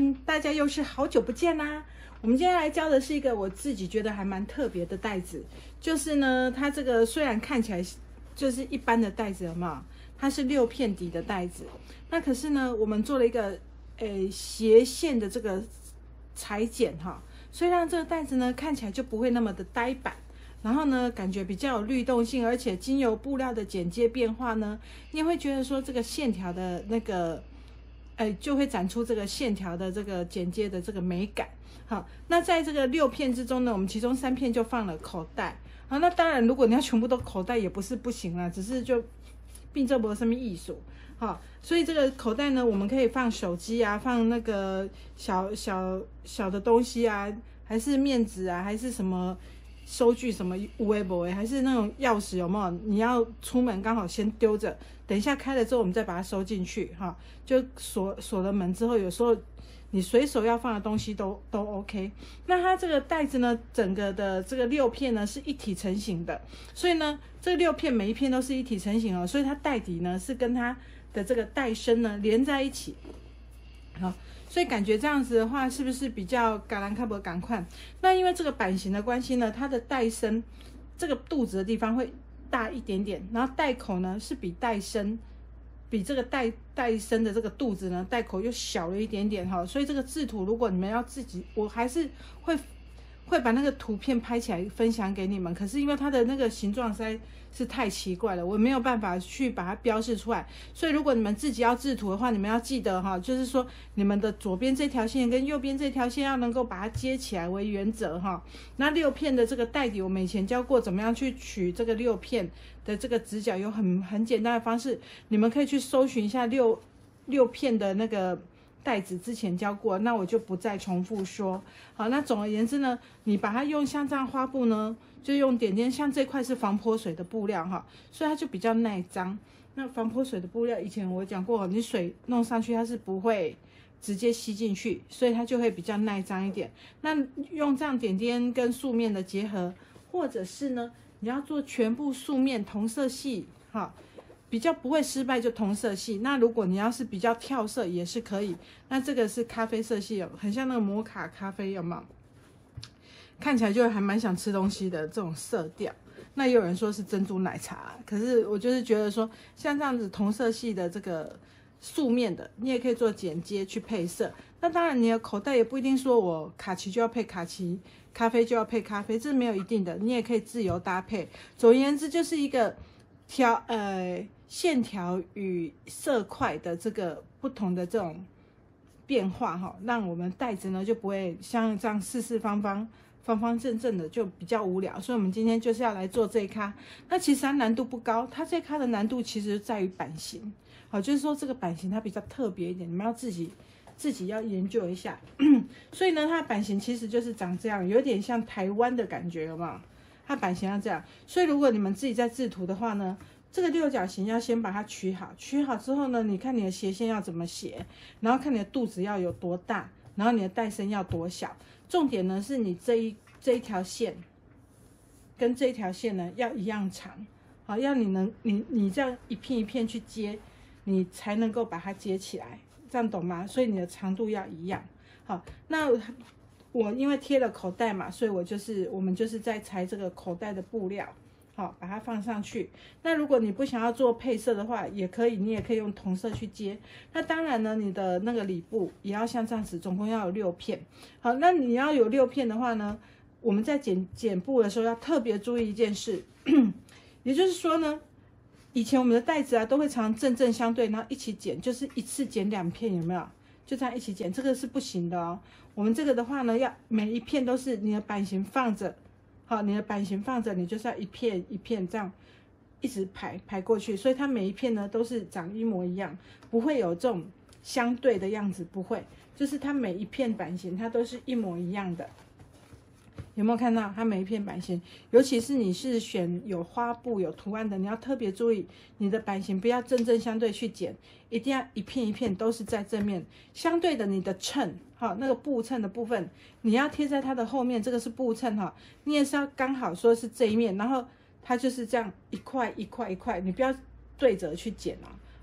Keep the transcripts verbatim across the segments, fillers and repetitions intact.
大家又是好久不见啦！我们今天来教的是一个我自己觉得还蛮特别的袋子，就是呢，它这个虽然看起来就是一般的袋子，有没有？它是六片底的袋子，那可是呢，我们做了一个诶斜线的这个裁剪哈，所以让这个袋子呢看起来就不会那么的呆板。然后呢，感觉比较有律动性，而且经由布料的剪接变化呢，你也会觉得说这个线条的那个，哎，就会展出这个线条的这个剪接的这个美感。好，那在这个六片之中呢，我们其中三片就放了口袋。好，那当然，如果你要全部都口袋也不是不行啦，只是就并这不是什么艺术。好，所以这个口袋呢，我们可以放手机啊，放那个小小小的东西啊，还是面纸啊，还是什么。收据什么无为不为，还是那种钥匙有没有？你要出门刚好先丢着，等一下开了之后我们再把它收进去哈。就锁锁了门之后，有时候你随手要放的东西都都 OK。那它这个袋子呢，整个的这个六片呢是一体成型的，所以呢这六片每一片都是一体成型哦，所以它袋底呢是跟它的这个袋身呢连在一起。好，所以感觉这样子的话，是不是比较赶兰卡博赶快？那因为这个版型的关系呢，它的袋身这个肚子的地方会大一点点，然后袋口呢是比袋身比这个袋袋身的这个肚子呢袋口又小了一点点哈。所以这个制图，如果你们要自己，我还是会会把那个图片拍起来分享给你们。可是因为它的那个形状实在是太奇怪了，我没有办法去把它标示出来。所以如果你们自己要制图的话，你们要记得哈，就是说你们的左边这条线跟右边这条线要能够把它接起来为原则哈。那六片的这个袋底，我们以前教过怎么样去取这个六片的这个直角，有很很简单的方式，你们可以去搜寻一下六六片的那个袋子，之前教过，那我就不再重复说。好，那总而言之呢，你把它用像这样花布呢，就用点点，像这块是防泼水的布料哈，所以它就比较耐脏。那防泼水的布料以前我讲过，你水弄上去它是不会直接吸进去，所以它就会比较耐脏一点。那用这样点点跟素面的结合，或者是呢，你要做全部素面同色系哈。比较不会失败就同色系，那如果你要是比较跳色也是可以。那这个是咖啡色系，很像那个摩卡咖啡，有没有？看起来就还蛮想吃东西的这种色调。那也有人说是珍珠奶茶，可是我就是觉得说，像这样子同色系的这个素面的，你也可以做剪接去配色。那当然你的口袋也不一定说我卡其就要配卡其，咖啡就要配咖啡，这是没有一定的，你也可以自由搭配。总而言之，就是一个条呃。线条与色块的这个不同的这种变化哈，让我们袋子呢就不会像这样四四方方、方方正正的，就比较无聊。所以我们今天就是要来做这一咖。那其实它难度不高，它这一咖的难度其实在于版型。好，就是说这个版型它比较特别一点，你们要自己自己要研究一下。所以呢，它的版型其实就是长这样，有点像台湾的感觉，有没有？它版型要这样。所以如果你们自己在制图的话呢，这个六角形要先把它取好，取好之后呢，你看你的斜线要怎么斜，然后看你的肚子要有多大，然后你的袋身要多小。重点呢是你这一这一条线跟这一条线呢要一样长，好，要你能你你这样一片一片去接，你才能够把它接起来，这样懂吗？所以你的长度要一样。好，那我因为贴了口袋嘛，所以我就是我们就是在裁这个口袋的布料。好，把它放上去。那如果你不想要做配色的话，也可以，你也可以用同色去接。那当然呢，你的那个里布也要像这样子，总共要有六片。好，那你要有六片的话呢，我们在剪剪布的时候要特别注意一件事，也就是说呢，以前我们的袋子啊都会常正正相对，然后一起剪，就是一次剪两片，有没有？就这样一起剪，这个是不行的哦。我们这个的话呢，要每一片都是你的版型放着。好，你的版型放着，你就是要一片一片这样一直排排过去，所以它每一片呢都是长一模一样，不会有这种相对的样子，不会，就是它每一片版型它都是一模一样的。有没有看到它每一片版型？尤其是你是选有花布有图案的，你要特别注意你的版型不要正正相对去剪，一定要一片一片都是在正面。相对的，你的衬，好，那个布衬的部分，你要贴在它的后面，这个是布衬哈，你也是要刚好说是这一面，然后它就是这样一块一块一块，你不要对折去剪啊。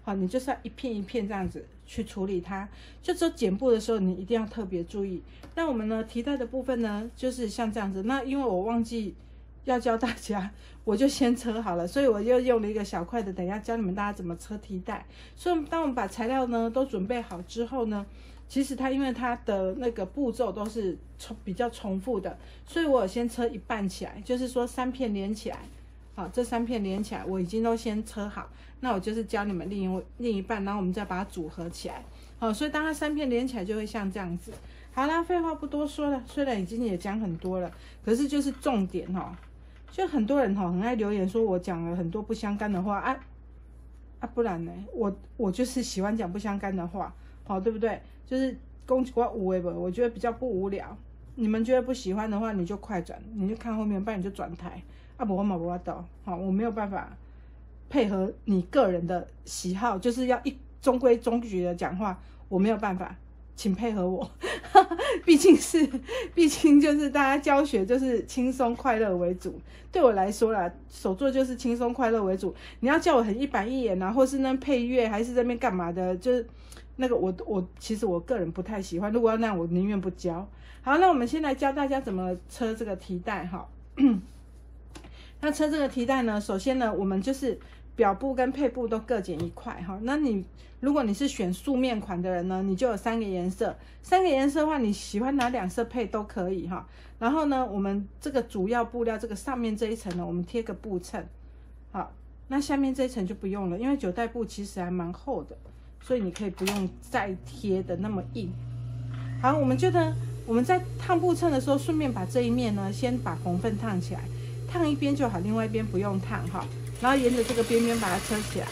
好，你就是要一片一片这样子去处理它。就只有剪布的时候，你一定要特别注意。那我们呢，提带的部分呢，就是像这样子。那因为我忘记要教大家，我就先车好了，所以我又用了一个小块的，等一下教你们大家怎么车提带。所以当我们把材料呢都准备好之后呢，其实它因为它的那个步骤都是重比较重复的，所以我有先车一半起来，就是说三片连起来。好，这三片连起来，我已经都先车好。那我就是教你们另一另一半，然后我们再把它组合起来。好，所以当它三片连起来，就会像这样子。好啦，废话不多说了，虽然已经也讲很多了，可是就是重点哈。就很多人哈很爱留言说我讲了很多不相干的话啊啊，不然呢，我我就是喜欢讲不相干的话，好，对不对？就是攻击我无为吧，我觉得比较不无聊。你们觉得不喜欢的话，你就快转，你就看后面，不然你就转台。啊不，我嘛不法度，好，我没有办法配合你个人的喜好，就是要一中规中矩的讲话，我没有办法，请配合我。毕竟是，毕竟就是大家教学就是轻松快乐为主，对我来说啦，手作就是轻松快乐为主。你要叫我很一板一眼啊，或是那配乐，还是这边干嘛的，就是那个我我其实我个人不太喜欢。如果要那样，我宁愿不教。好，那我们先来教大家怎么车这个提带哈。那车这个提带呢，首先呢，我们就是表布跟配布都各剪一块哈。那你如果你是选素面款的人呢，你就有三个颜色，三个颜色的话，你喜欢哪两色配都可以哈。然后呢，我们这个主要布料这个上面这一层呢，我们贴个布衬，好，那下面这一层就不用了，因为九带布其实还蛮厚的，所以你可以不用再贴的那么硬。好，我们就呢，我们在烫布衬的时候，顺便把这一面呢，先把缝份烫起来。烫一边就好，另外一边不用烫哈。然后沿着这个边边把它车起来，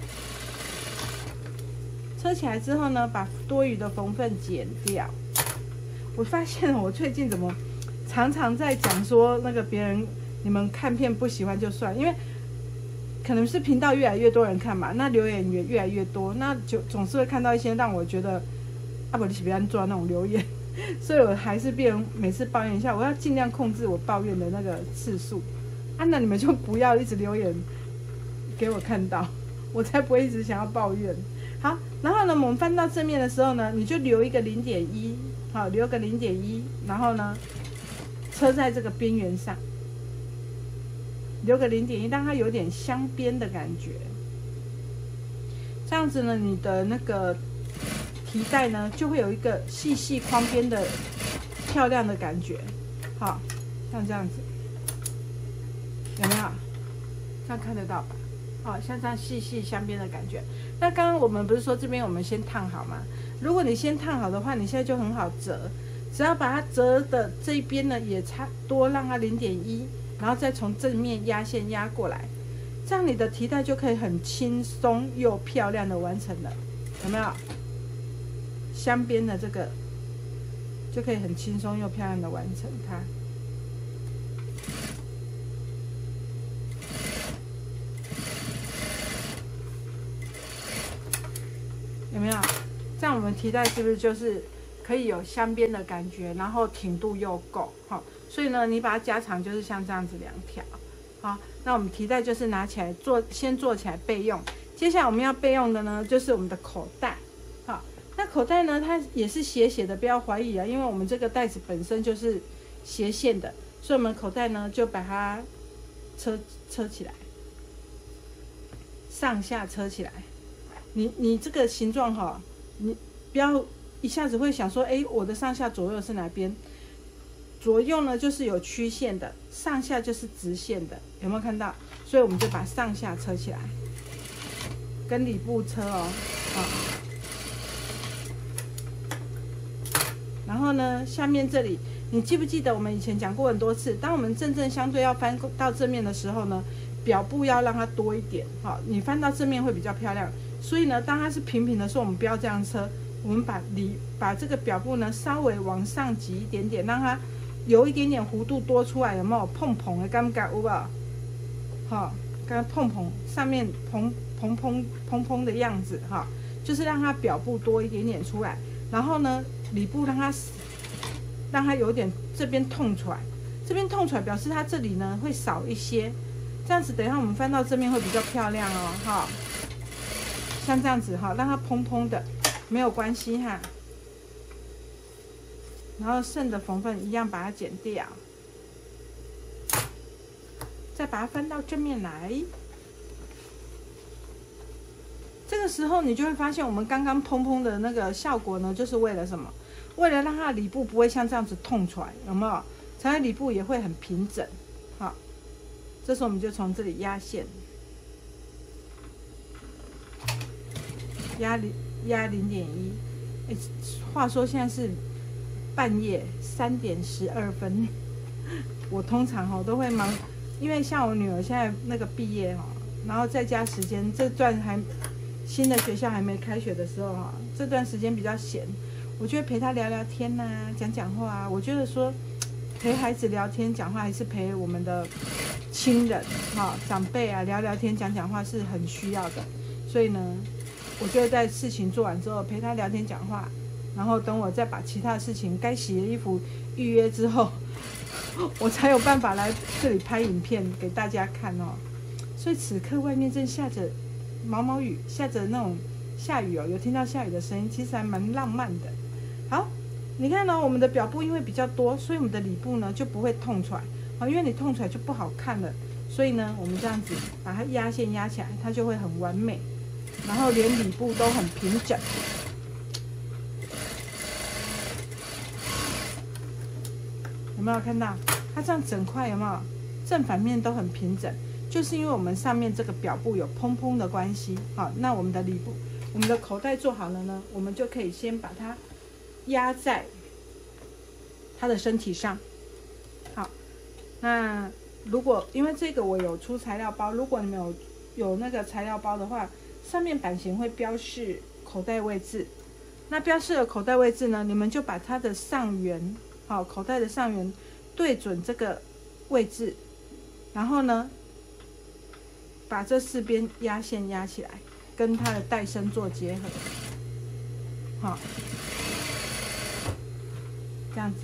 车起来之后呢，把多余的缝份剪掉。我发现我最近怎么常常在讲说那个别人你们看片不喜欢就算，因为可能是频道越来越多人看嘛，那留言也越来越多，那就总是会看到一些让我觉得啊不你是别人做那种留言。所以我还是变每次抱怨一下，我要尽量控制我抱怨的那个次数啊，那你们就不要一直留言给我看到，我才不会一直想要抱怨。好，然后呢，我们翻到正面的时候呢，你就留一个 零点一， 好，留个 零点一， 然后呢车在这个边缘上，留个 零点一， 让它有点镶边的感觉。这样子呢，你的那个提带呢就会有一个细细框边的漂亮的感觉，好，像这样子，有没有？这样看得到吧？好，像这样细细镶边的感觉。那刚刚我们不是说这边我们先烫好吗？如果你先烫好的话，你现在就很好折，只要把它折的这一边呢也差多让它 零点一， 然后再从正面压线压过来，这样你的提带就可以很轻松又漂亮的完成了，有没有？镶边的这个就可以很轻松又漂亮的完成它。有没有？这样我们提带是不是就是可以有镶边的感觉，然后挺度又够哈？所以呢，你把它加长就是像这样子两条。好，那我们提带就是拿起来做，先做起来备用。接下来我们要备用的呢，就是我们的口袋。好。那口袋呢，它也是斜斜的，不要怀疑啊，因为我们这个袋子本身就是斜线的，所以我们口袋呢就把它车车起来，上下车起来。你你这个形状哈，你不要一下子会想说，哎，我的上下左右是哪边？左右呢就是有曲线的，上下就是直线的，有没有看到？所以我们就把上下车起来，跟里部车哦，啊。然后呢，下面这里，你记不记得我们以前讲过很多次？当我们正正相对要翻到正面的时候呢，表布要让它多一点，好，你翻到正面会比较漂亮。所以呢，当它是平平的时候，我们不要这样车，我们把里把这个表布呢稍微往上挤一点点，让它有一点点弧度多出来，有没有？碰碰的感觉有吧？好，刚刚碰碰上面蓬蓬蓬蓬蓬的样子哈，就是让它表布多一点点出来，然后呢。里部让它让它有点这边痛出来，这边痛出来表示它这里呢会少一些，这样子等一下我们翻到正面会比较漂亮哦，哈。 像这样子哈，让它蓬蓬的，没有关系哈。然后剩的缝缝一样把它剪掉，再把它翻到正面来。这个时候你就会发现，我们刚刚蓬蓬的那个效果呢，就是为了什么？为了让它的里部不会像这样子痛出来，有没有？才会里部也会很平整。好，这时候我们就从这里压线，压零压零点一。哎，话说现在是半夜三点十二分，我通常哦都会忙，因为像我女儿现在那个毕业哈，然后在家时间这段还新的学校还没开学的时候哈，这段时间比较闲，我就会陪她聊聊天呐、啊，讲讲话啊。我觉得说陪孩子聊天讲话，还是陪我们的亲人哈长辈啊聊聊天讲讲话是很需要的。所以呢，我就会在事情做完之后陪她聊天讲话。然后等我再把其他的事情该洗的衣服预约之后，我才有办法来这里拍影片给大家看哦。所以此刻外面正下着毛毛雨，下着那种下雨哦，有听到下雨的声音，其实还蛮浪漫的。好，你看呢、哦，我们的表布因为比较多，所以我们的里部呢就不会痛出来啊，因为你痛出来就不好看了。所以呢，我们这样子把它压线压起来，它就会很完美，然后连里部都很平整。有没有看到它这样整块有没有正反面都很平整？就是因为我们上面这个表布有蓬蓬的关系。好，那我们的里部，我们的口袋做好了呢，我们就可以先把它压在它的身体上。好，那如果因为这个我有出材料包，如果你们有有那个材料包的话，上面版型会标示口袋位置。那标示的口袋位置呢，你们就把它的上缘。好，口袋的上缘对准这个位置，然后呢，把这四边压线压起来，跟它的带身做结合。好，这样子。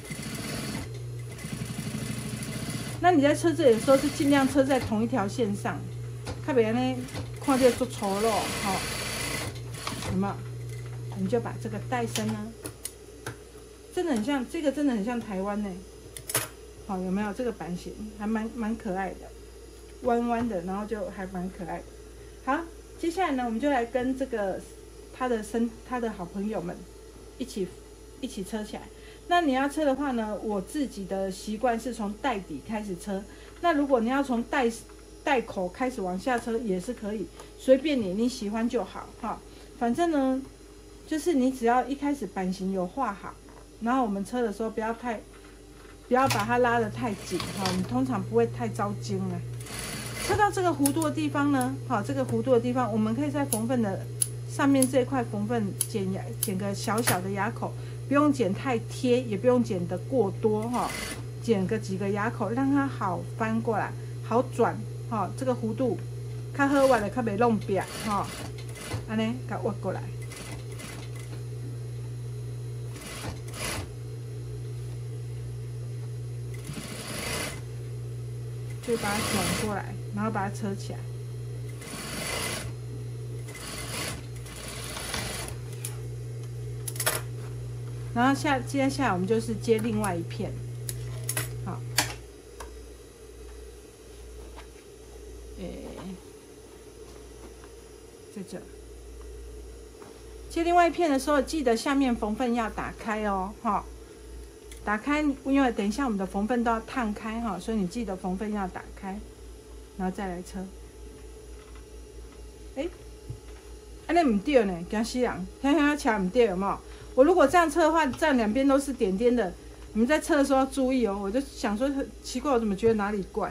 那你在车这里的时候是尽量车在同一条线上，看别人呢看这做丑陋，好，有没有？你就把这个带身呢。真的很像，这个真的很像台湾呢。好，有没有这个版型？还蛮蛮可爱的，弯弯的，然后就还蛮可爱的。好，接下来呢，我们就来跟这个他的生他的好朋友们一起一起车起来。那你要车的话呢，我自己的习惯是从袋底开始车。那如果你要从袋袋口开始往下车也是可以，随便你，你喜欢就好哈。反正呢，就是你只要一开始版型有画好。然后我们车的时候不要太，不要把它拉得太紧哈，你通常不会太着筋了。车到这个弧度的地方呢，好，这个弧度的地方，我们可以在缝缝的上面这一块缝缝剪牙，剪个小小的牙口，不用剪太贴，也不用剪得过多哈，剪个几个牙口，让它好翻过来，好转哈。这个弧度，较好挖的，较袂弄扁哈，安尼给它挖过来。就把它转过来，然后把它车起来。然后下接下来我们就是接另外一片，好，诶，在这接另外一片的时候，记得下面缝缝要打开哦，哈。打开，因为等一下我们的缝缝都要烫开哈，所以你记得缝缝要打开，然后再来车。哎，安尼唔对呢，惊死人！看看车唔对有没有？我如果这样车的话，这样两边都是点点的，你们在车的时候要注意哦。我就想说，奇怪，我怎么觉得哪里怪？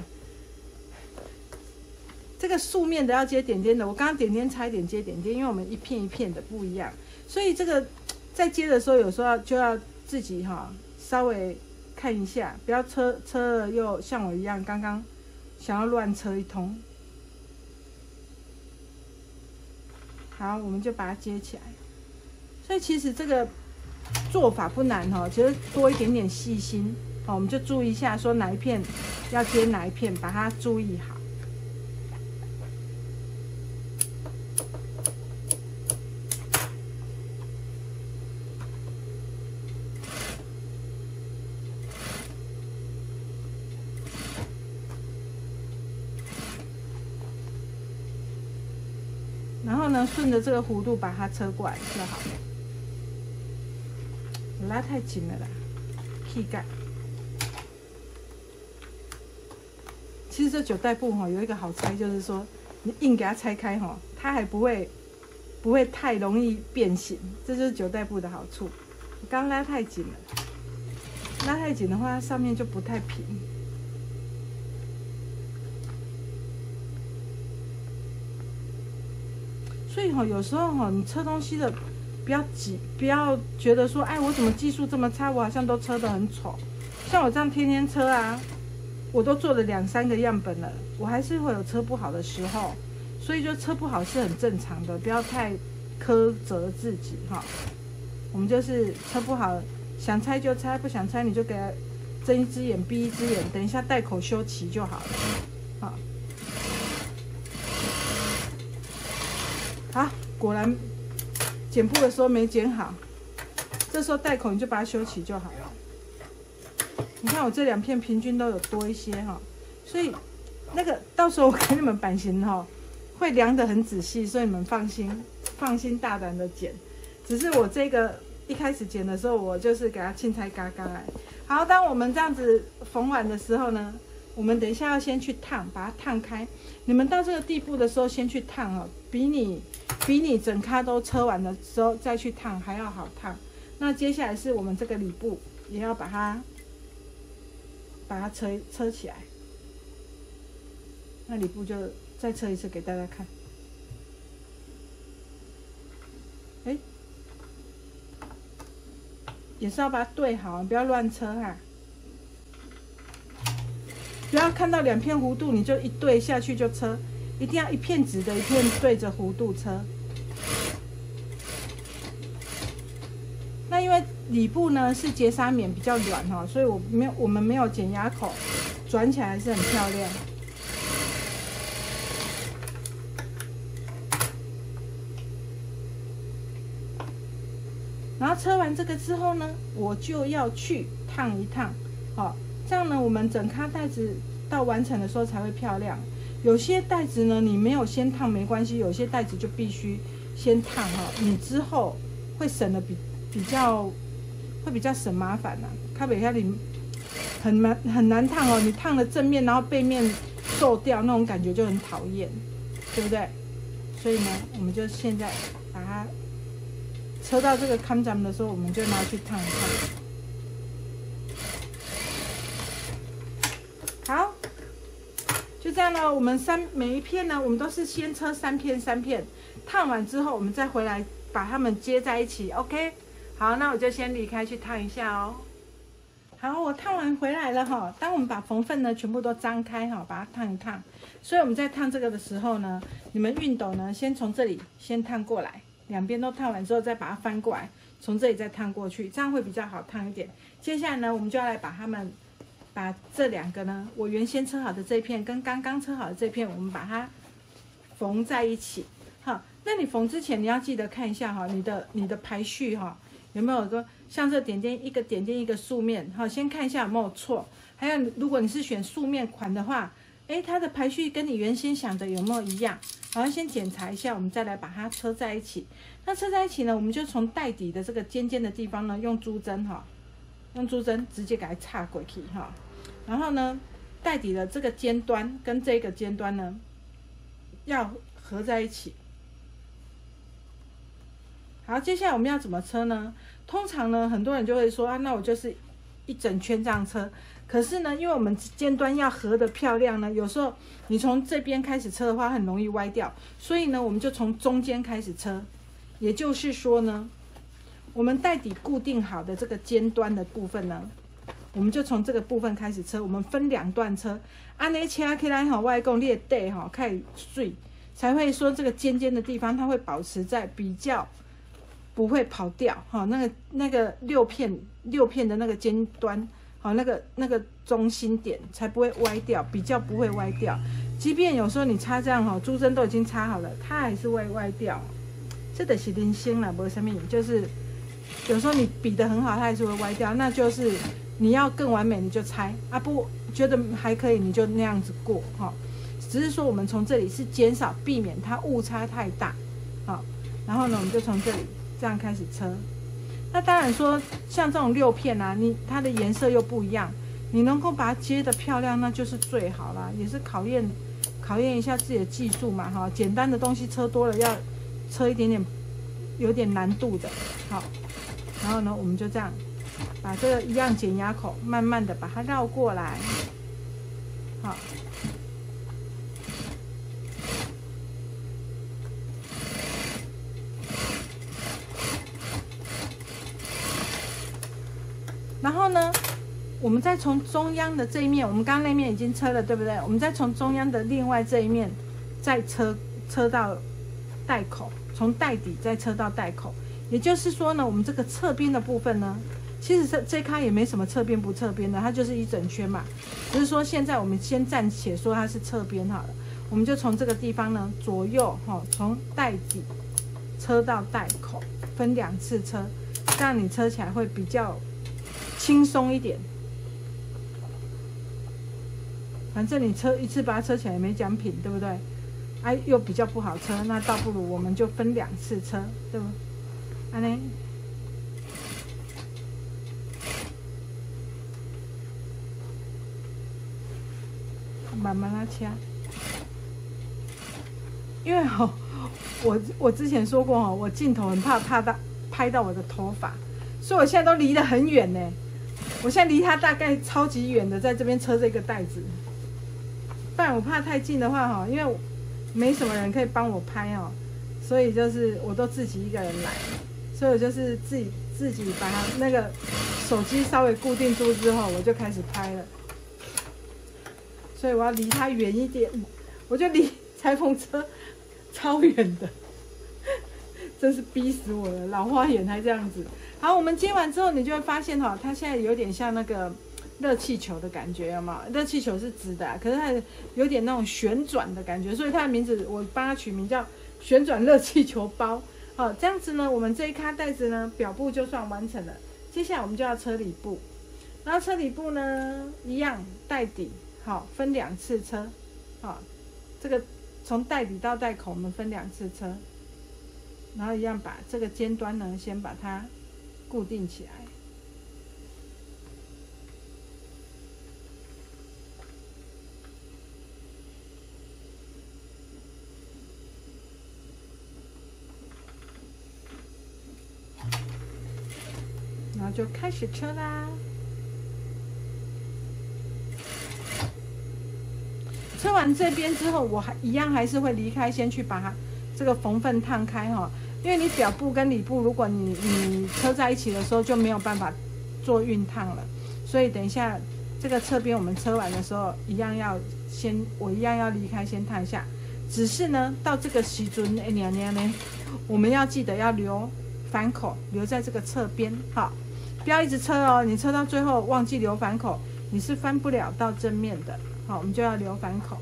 这个素面的要接点点的，我刚刚点点差一点接点点，因为我们一片一片的不一样，所以这个在接的时候，有时候要就要自己哈。稍微看一下，不要车车了又像我一样，刚刚想要乱车一通。好，我们就把它接起来。所以其实这个做法不难哈，只是多一点点细心哦，我们就注意一下，说哪一片要接哪一片，把它注意好。 然后呢，顺着这个弧度把它车过来就好。我拉太紧了啦，气盖。其实这九带布哈有一个好拆，就是说你硬给它拆开哈，它还不会不会太容易变形，这就是九带布的好处。我刚拉太紧了，拉太紧的话，它上面就不太平。所以哈，有时候哈，你车东西的不要急，不要觉得说，哎，我怎么技术这么差，我好像都车得很丑。像我这样天天车啊，我都做了两三个样本了，我还是会有车不好的时候。所以就车不好是很正常的，不要太苛责自己哈。我们就是车不好，想拆就拆，不想拆你就给它睁一只眼闭一只眼，等一下带口修齐就好了。好。好，果然剪布的时候没剪好，这时候带口你就把它修齐就好了。你看我这两片平均都有多一些哈，所以那个到时候我给你们版型哈，会量得很仔细，所以你们放心，放心大胆的剪。只是我这个一开始剪的时候，我就是给它青菜嘎嘎来。好，当我们这样子缝完的时候呢，我们等一下要先去烫，把它烫开。你们到这个地步的时候先去烫哦，比你比你整咖都车完的时候再去烫还要好烫。那接下来是我们这个里布也要把它把它车车起来。那里布就再车一次给大家看。哎，也是要把它对好，不要乱车哈。不要看到两片弧度你就一对下去就车，一定要一片直的，一片对着弧度车。那因为里部呢是结纱棉比较软哈，所以我没有我们没有剪牙口，转起来还是很漂亮。然后车完这个之后呢，我就要去烫一烫，好。这样呢，我们整咖带子到完成的时候才会漂亮。有些带子呢，你没有先烫没关系，有些带子就必须先烫哈，你之后会省的比比较会比较省麻烦呐。咖啡下里很难很难烫哦，你烫了正面，然后背面皱掉，那种感觉就很讨厌，对不对？所以呢，我们就现在把它车到这个看咱们的时候，我们就拿去烫一烫。好，就这样呢。我们三每一片呢，我们都是先车三片三片，烫完之后，我们再回来把它们接在一起。OK， 好，那我就先离开去烫一下哦。好，我烫完回来了哈。当我们把缝缝呢全部都张开哈，把它烫一烫。所以我们在烫这个的时候呢，你们熨斗呢先从这里先烫过来，两边都烫完之后再把它翻过来，从这里再烫过去，这样会比较好烫一点。接下来呢，我们就要来把它们。把这两个呢，我原先车好的这片跟刚刚车好的这片，我们把它缝在一起。好，那你缝之前你要记得看一下哈，你的你的排序哈有没有说像这点点一个点点一个素面，好，先看一下有没有错。还有如果你是选素面款的话，哎，它的排序跟你原先想的有没有一样？好，先检查一下，我们再来把它车在一起。那车在一起呢，我们就从带底的这个尖尖的地方呢，用珠针哈，用珠针直接给它插过去哈。然后呢，带底的这个尖端跟这个尖端呢，要合在一起。好，接下来我们要怎么车呢？通常呢，很多人就会说啊，那我就是一整圈这样车。可是呢，因为我们尖端要合得漂亮呢，有时候你从这边开始车的话，很容易歪掉。所以呢，我们就从中间开始车。也就是说呢，我们带底固定好的这个尖端的部分呢，我们就从这个部分开始车，我们分两段车，安尼车起来哈，外公你的底哈开始水，才会说这个尖尖的地方它会保持在比较不会跑掉哈，那个那个六片六片的那个尖端，好那个那个中心点才不会歪掉，比较不会歪掉。即便有时候你插这样哈，珠针都已经插好了，它还是会歪掉。这的是人生啦，没什么，就是有时候你比得很好，它还是会歪掉，那就是。你要更完美，你就拆啊！不觉得还可以，你就那样子过哈。只是说我们从这里是减少避免它误差太大， 好，然后呢，我们就从这里这样开始车。那当然说，像这种六片啊，你它的颜色又不一样，你能够把它接得漂亮，那就是最好啦，也是考验考验一下自己的技术嘛，哈。简单的东西车多了，要车一点点有点难度的，好。然后呢，我们就这样把这个一样减压口，慢慢的把它绕过来，好。然后呢，我们再从中央的这一面，我们刚刚那面已经车了，对不对？我们再从中央的另外这一面，再车车到带口，从带底再车到带口。也就是说呢，我们这个侧边的部分呢，其实这这咖也没什么侧边不侧边的，它就是一整圈嘛。只是说现在我们先暂且说它是侧边好了，我们就从这个地方呢，左右哈，从带底车到带口，分两次车，这样你车起来会比较轻松一点，反正你车一次把它车起来也没奖品，对不对？哎、啊，又比较不好车，那倒不如我们就分两次车，对不？安尼，慢慢拉掐，因为哦，我我之前说过哦，我镜头很怕怕到拍到我的头发，所以我现在都离得很远呢。我现在离它大概超级远的，在这边车这个袋子，不然我怕太近的话哈，因为没什么人可以帮我拍哦，所以就是我都自己一个人来，所以我就是自己自己把它那个手机稍微固定住之后，我就开始拍了，所以我要离它远一点，我就离裁缝车超远的，真是逼死我了，老花眼还这样子。好，我们接完之后，你就会发现哈，它现在有点像那个热气球的感觉，有没有？热气球是直的、啊，可是它有点那种旋转的感觉，所以它的名字我帮它取名叫旋转热气球包。好，这样子呢，我们这一咖袋子呢，表布就算完成了。接下来我们就要车底部，然后车底部呢，一样带底，好，分两次车，好，这个从带底到带口我们分两次车，然后一样把这个尖端呢，先把它固定起来。然后就开始车啦。车完这边之后，我还一样还是会离开，先去把它这个缝缝烫开哈。因为你表布跟里布，如果你你车在一起的时候就没有办法做熨烫了，所以等一下这个侧边我们车完的时候，一样要先我一样要离开先烫一下。只是呢，到这个时阵哎娘娘呢，我们要记得要留反口，留在这个侧边哈，不要一直车哦，你车到最后忘记留反口，你是翻不了到正面的。好，我们就要留反口。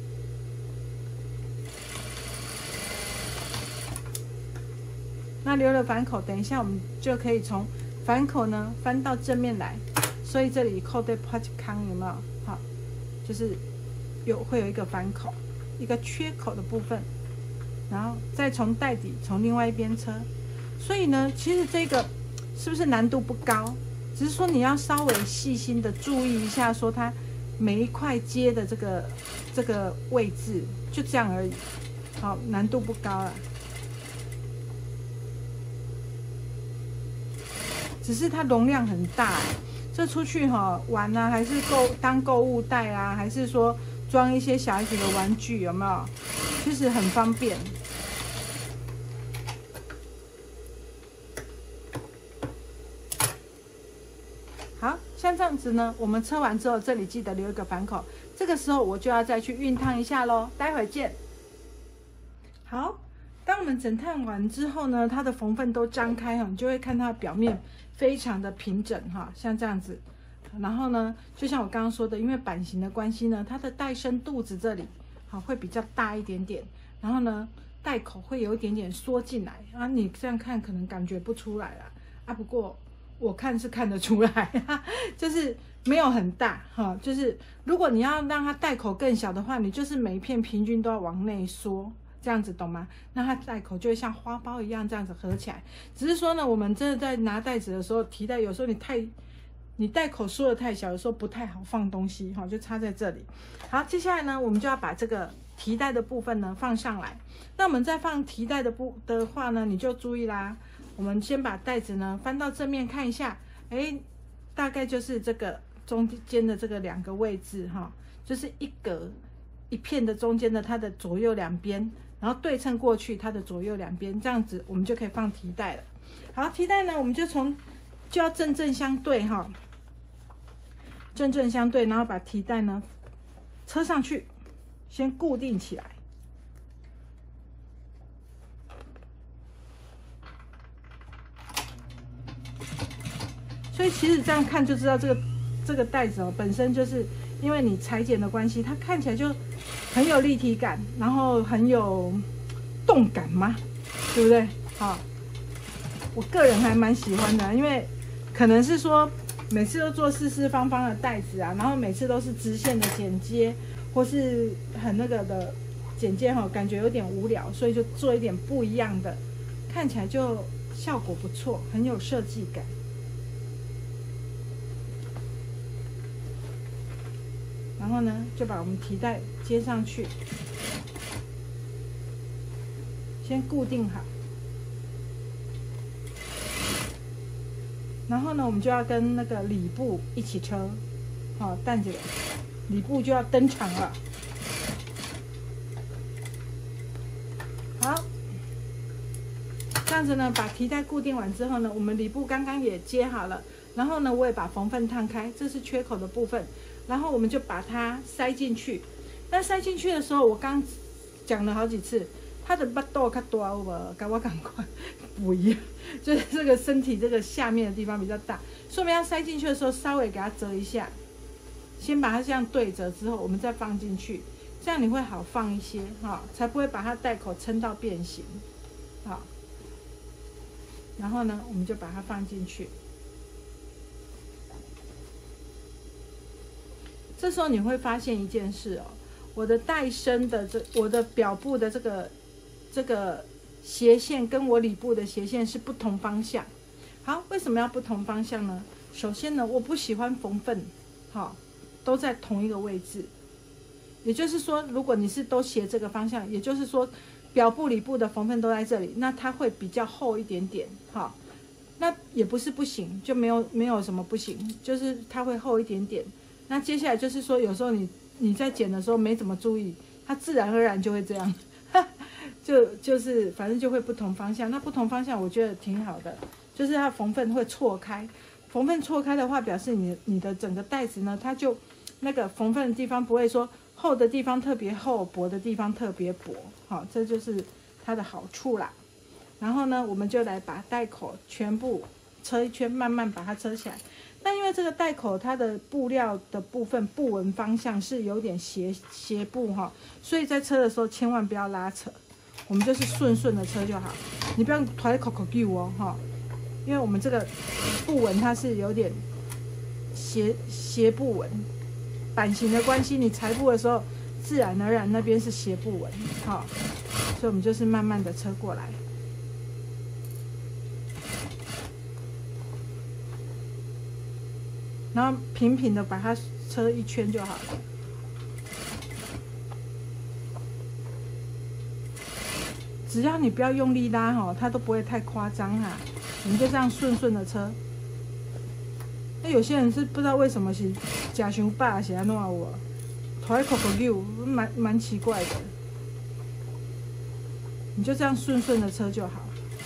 那留了反口，等一下我们就可以从反口呢翻到正面来，所以这里扣对 pot 康有没有？好，就是有会有一个反口，一个缺口的部分，然后再从带底从另外一边车。所以呢，其实这个是不是难度不高？只是说你要稍微细心的注意一下，说它每一块接的这个这个位置，就这样而已。好，难度不高啦。只是它容量很大，这出去哈玩啊，还是购当购物袋啊，还是说装一些小孩子的玩具，有没有？其实很方便。好，像这样子呢，我们车完之后，这里记得留一个反口，这个时候我就要再去熨烫一下咯，待会见。好，当我们整烫完之后呢，它的缝缝都张开哈，你就会看它表面非常的平整哈，像这样子。然后呢，就像我刚刚说的，因为版型的关系呢，它的带身肚子这里好会比较大一点点，然后呢，带口会有一点点缩进来啊。你这样看可能感觉不出来啦啊，不过我看是看得出来，就是没有很大哈。就是如果你要让它带口更小的话，你就是每一片平均都要往内缩， 这样子懂吗？那它袋口就会像花苞一样这样子合起来。只是说呢，我们真的在拿袋子的时候，提袋有时候你太，你袋口缩的太小，有时候不太好放东西，哈，就插在这里。好，接下来呢，我们就要把这个提袋的部分呢放上来。那我们在放提袋的部的话呢，你就注意啦。我们先把袋子呢翻到正面看一下，哎，大概就是这个中间的这个两个位置哈，就是一格一片的中间的它的左右两边。然后对称过去，它的左右两边，这样子我们就可以放提袋了。好，提袋呢，我们就从就要正正相对哈，正正相对，然后把提袋呢车上去，先固定起来。所以其实这样看就知道，这个这个袋子哦，本身就是因为你裁剪的关系，它看起来就很有立体感，然后很有动感嘛，对不对？好，我个人还蛮喜欢的，因为可能是说每次都做四四方方的袋子啊，然后每次都是直线的剪接，或是很那个的剪接哈，感觉有点无聊，所以就做一点不一样的，看起来就效果不错，很有设计感。然后呢，就把我们提袋接上去，先固定好。然后呢，我们就要跟那个里布一起车，好，蛋姐，里布就要登场了。好，这样子呢，把提袋固定完之后呢，我们里布刚刚也接好了，然后呢，我也把缝缝烫开，这是缺口的部分。然后我们就把它塞进去。那塞进去的时候，我刚讲了好几次，它的巴肚较大，有无？跟我赶快不一样，就是这个身体这个下面的地方比较大，所以我们要塞进去的时候，稍微给它折一下，先把它这样对折之后，我们再放进去，这样你会好放一些哈，才不会把它袋口撑到变形。好，然后呢，我们就把它放进去。这时候你会发现一件事哦，我的带身的这我的表布的这个这个斜线跟我里部的斜线是不同方向。好，为什么要不同方向呢？首先呢，我不喜欢缝缝，好，都在同一个位置。也就是说，如果你是都斜这个方向，也就是说表布里部的缝缝都在这里，那它会比较厚一点点，好，那也不是不行，就没有没有什么不行，就是它会厚一点点。那接下来就是说，有时候你你在剪的时候没怎么注意，它自然而然就会这样，就就是反正就会不同方向。那不同方向我觉得挺好的，就是它缝缝会错开，缝缝错开的话，表示你你的整个袋子呢，它就那个缝缝的地方不会说厚的地方特别厚，薄的地方特别薄，好，这就是它的好处啦。然后呢，我们就来把袋口全部车一圈，慢慢把它车起来。那因为这个袋口它的布料的部分布纹方向是有点斜斜布哈，所以在车的时候千万不要拉扯，我们就是顺顺的车就好，你不要抬口口丢哦哈，因为我们这个布纹它是有点斜斜布纹，版型的关系，你裁布的时候自然而然那边是斜布纹哈，所以我们就是慢慢的车过来。然后平平的把它车一圈就好了。只要你不要用力拉哈，它都不会太夸张哈。我们就这样顺顺的车。那有些人是不知道为什么是假熊爸是安怎我，头一口口溜，蛮蛮奇怪的。你就这样顺顺的车就好。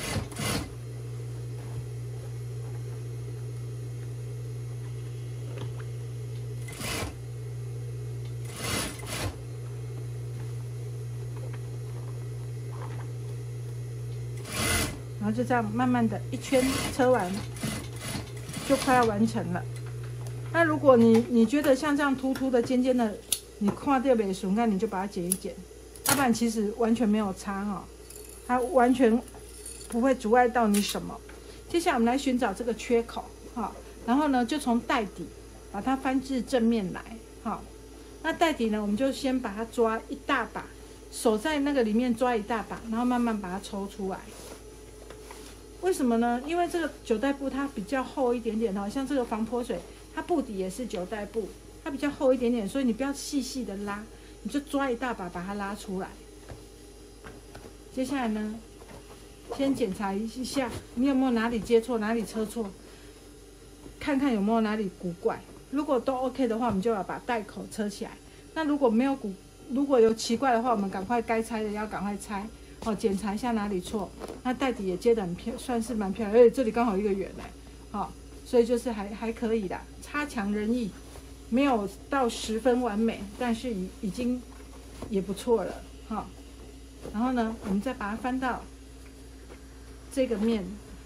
然后就这样慢慢的一圈车完，就快要完成了。那如果你你觉得像这样凸凸的、尖尖的，你看到没顺，那你就把它剪一剪，要不然其实完全没有差哈，它完全不会阻碍到你什么。接下来我们来寻找这个缺口哈，然后呢就从袋底把它翻至正面来哈。那袋底呢，我们就先把它抓一大把， 手在那个里面抓一大把，然后慢慢把它抽出来。为什么呢？因为这个九代布它比较厚一点点哦，像这个防泼水，它布底也是九代布，它比较厚一点点，所以你不要细细的拉，你就抓一大把把它拉出来。接下来呢，先检查一下你有没有哪里接错，哪里车错，看看有没有哪里古怪。如果都 OK 的话，我们就要把带口车起来。那如果没有古，如果有奇怪的话，我们赶快该拆的要赶快拆。哦，检查一下哪里错。那带底也接得很漂，算是蛮漂亮，而且这里刚好一个圆嘞，好、哦，所以就是还还可以的，差强人意，没有到十分完美，但是已已经也不错了，哈、哦。然后呢，我们再把它翻到这个面，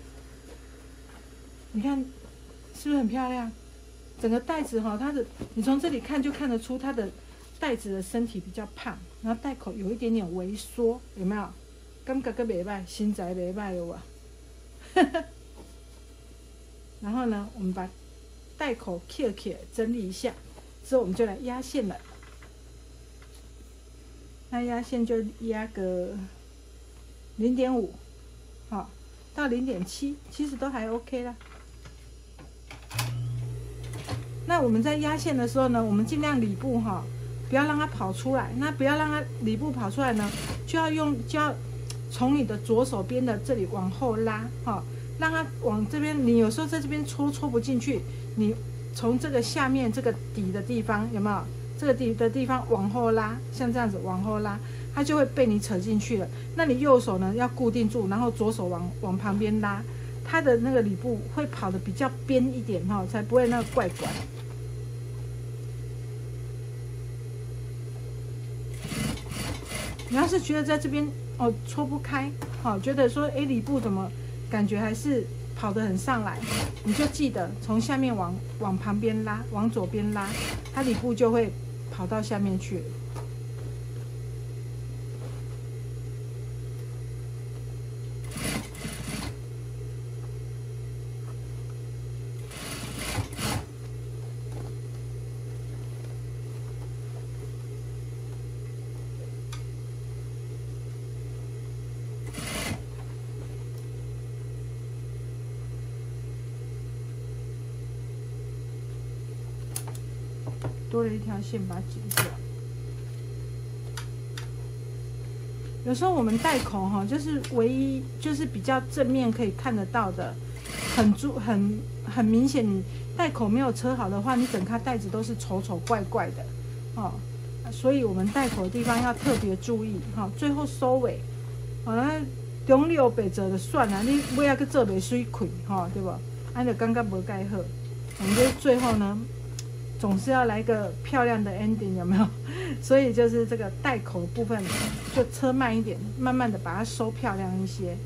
你看是不是很漂亮？整个袋子哈、哦，它的你从这里看就看得出它的袋子的身体比较胖，然后袋口有一点点微缩，有没有？感觉个袂歹，身材袂歹了哇！然后呢，我们把袋口 Q Q 整理一下，之后我们就来压线了。那压线就压个零点五，好，到零点七，其实都还 OK 啦。那我们在压线的时候呢，我们尽量里部哈、哦，不要让它跑出来。那不要让它里部跑出来呢，就要用就要。从你的左手边的这里往后拉，哈、哦，让它往这边。你有时候在这边戳戳不进去，你从这个下面这个底的地方有没有？这个底的地方往后拉，像这样子往后拉，它就会被你扯进去了。那你右手呢要固定住，然后左手往往旁边拉，它的那个里部会跑得比较边一点哈、哦，才不会那个怪怪。你要是觉得在这边哦戳不开，好、哦，觉得说哎里部怎么感觉还是跑得很上来，你就记得从下面往往旁边拉，往左边拉，它里部就会跑到下面去了。多了一条线，把它剪掉。有时候我们袋口哈，就是唯一就是比较正面可以看得到的，很注很很明显。你袋口没有车好的话，你整颗袋子都是丑丑怪怪的哦。所以我们袋口的地方要特别注意哈、哦。最后收尾，好、哦，那中六北折的算了，你不要去做袂水亏哈，对不？按照刚刚无盖好，我们就最后呢。总是要来个漂亮的 ending， 有没有？所以就是这个袋口的部分，就车慢一点，慢慢的把它收漂亮一些。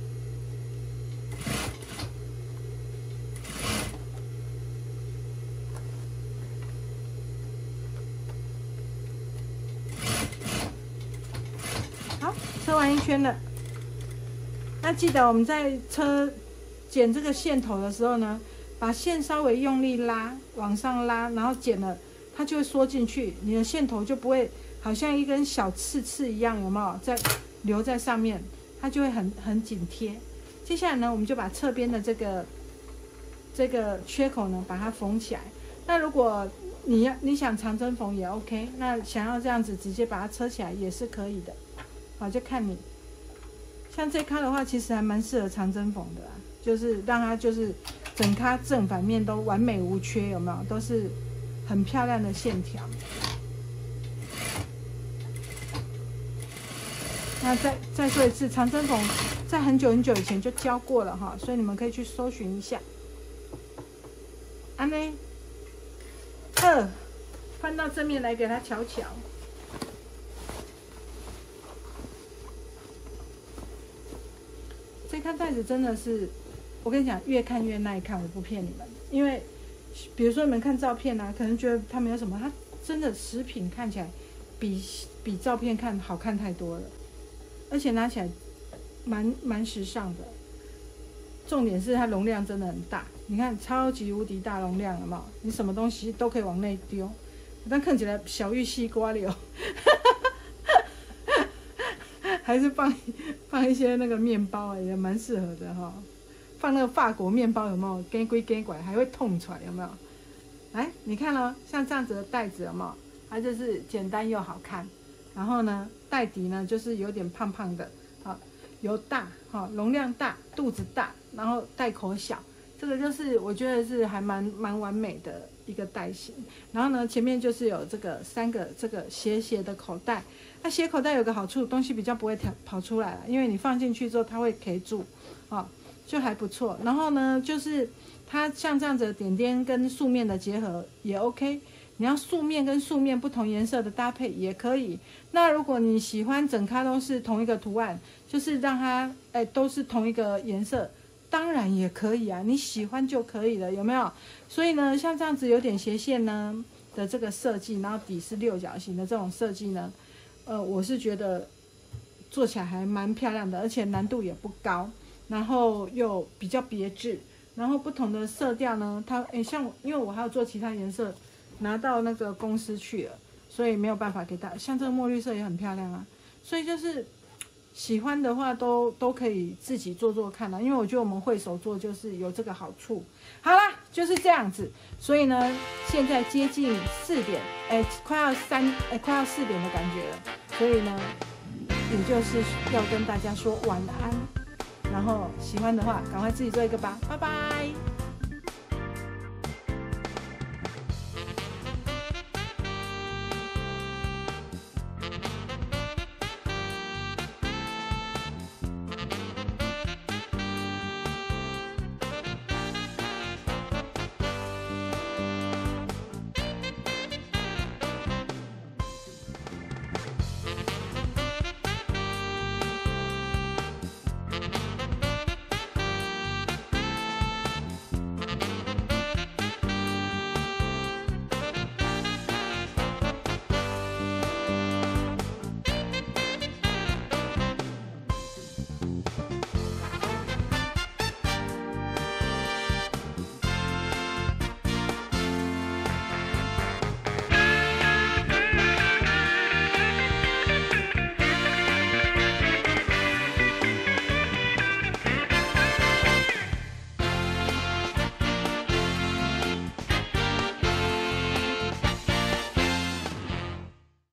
好，车完一圈了。那记得我们在车剪这个线头的时候呢，把线稍微用力拉，往上拉，然后剪了，它就会缩进去，你的线头就不会好像一根小刺刺一样，有没有？在留在上面，它就会很很紧贴。接下来呢，我们就把侧边的这个这个缺口呢，把它缝起来。那如果你要你想长针缝也 OK， 那想要这样子直接把它车起来也是可以的，好，就看你。像这咖的话，其实还蛮适合长针缝的啦，就是让它就是整咖正反面都完美无缺，有没有？都是很漂亮的线条。那再再说一次，长针缝在很久很久以前就教过了哈，所以你们可以去搜寻一下。安呢，二翻到正面来给它瞧瞧。这颗袋子真的是，我跟你讲，越看越耐看，我不骗你们。因为比如说你们看照片啊，可能觉得它没有什么，它真的食品看起来比比照片看好看太多了，而且拿起来蛮蛮时尚的。重点是它容量真的很大，你看超级无敌大容量，有没有？你什么东西都可以往内丢，但看起来小玉西瓜了。 还是放放一些那个面包也蛮适合的哈、哦。放那个法国面包有没有？跟归跟拐还会痛出来有没有？来，你看哦，像这样子的袋子有没有？它就是简单又好看。然后呢，袋底呢就是有点胖胖的，好，油大，好，容量大，肚子大，然后袋口小。这个就是我觉得是还蛮蛮完美的一个袋型，然后呢前面就是有这个三个这个斜斜的口袋，那斜口袋有个好处，东西比较不会跑跑出来了，因为你放进去之后它会 K 住，啊，就还不错。然后呢就是它像这样子的点点跟素面的结合也 OK， 你要素面跟素面不同颜色的搭配也可以。那如果你喜欢整咖都是同一个图案，就是让它哎都是同一个颜色。当然也可以啊，你喜欢就可以了，有没有？所以呢，像这样子有点斜线呢的这个设计，然后底是六角形的这种设计呢，呃，我是觉得做起来还蛮漂亮的，而且难度也不高，然后又比较别致，然后不同的色调呢，它诶像因为我还要做其他颜色，拿到那个公司去了，所以没有办法给大家。像这个墨绿色也很漂亮啊，所以就是。喜欢的话都都可以自己做做看啦，因为我觉得我们会手做就是有这个好处。好啦，就是这样子。所以呢，现在接近四点，哎，快要三，哎，快要四点的感觉了。所以呢，也就是要跟大家说晚安。然后喜欢的话，赶快自己做一个吧，拜拜。